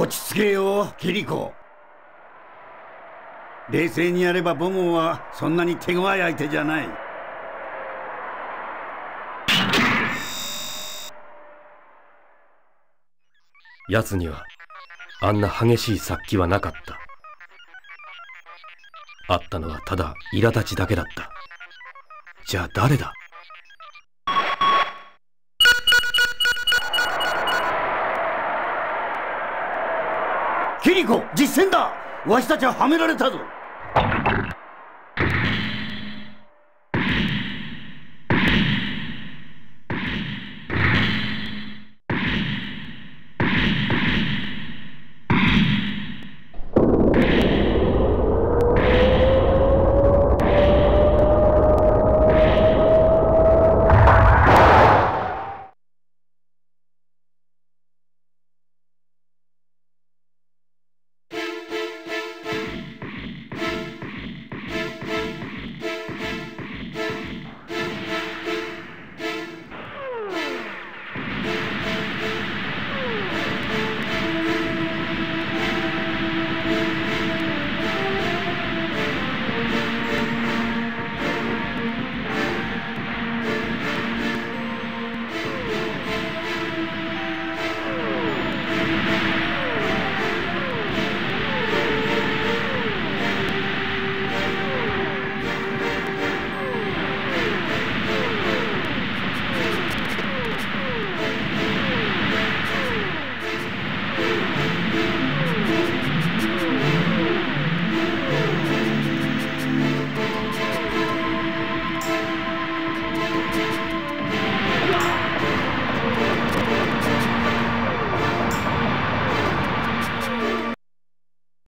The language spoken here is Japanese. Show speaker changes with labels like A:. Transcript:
A: 落ち着けよ、キリコ。冷静にやればボモはそんなに手強い相手じゃない。
B: 奴にはあんな激しい殺気はなかった。あったのはただ苛立ちだけだった。じゃあ誰だ？
A: キリコ、実戦だ。わしたちははめられたぞ。